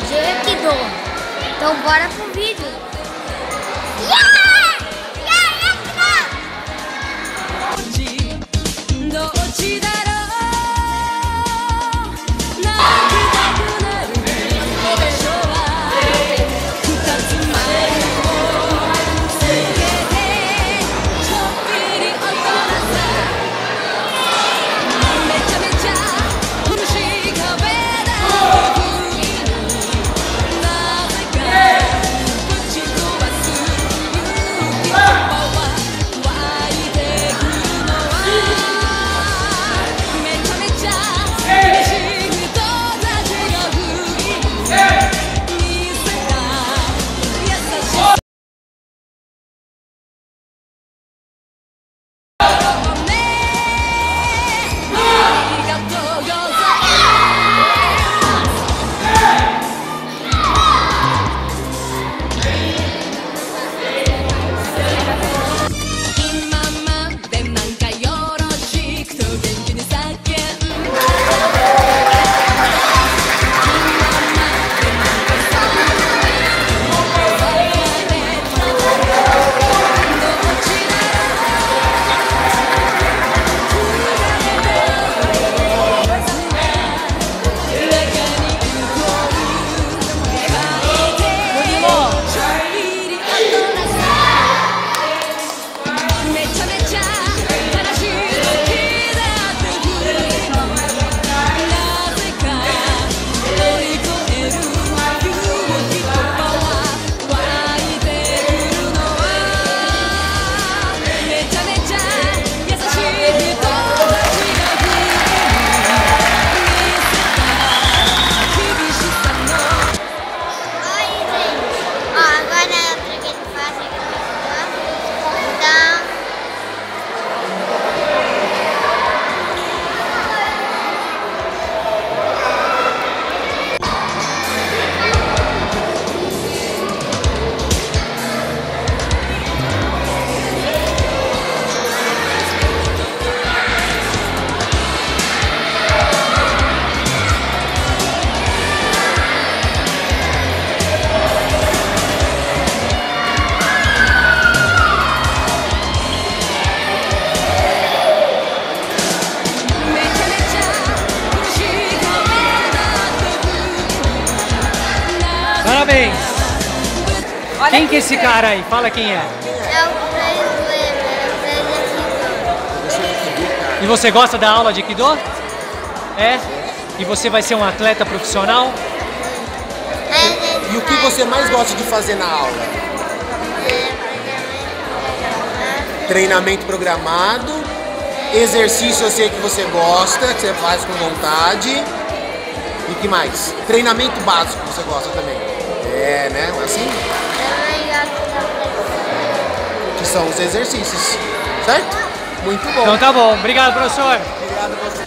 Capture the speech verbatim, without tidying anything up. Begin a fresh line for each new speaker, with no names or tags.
G Aikido. Então bora pro vídeo. Yeah!
Parabéns! Quem que é esse cara aí? Fala quem é.
É o
E você gosta da aula de Aikido? É? E você vai ser um atleta profissional?
E o que você mais gosta de fazer na aula? Treinamento programado, exercício eu sei que você gosta, que você faz com vontade. E que mais? Treinamento básico você gosta também. É, né? Assim? Que são os exercícios, certo? Muito bom.
Então tá bom. Obrigado, professor.
Obrigado a você.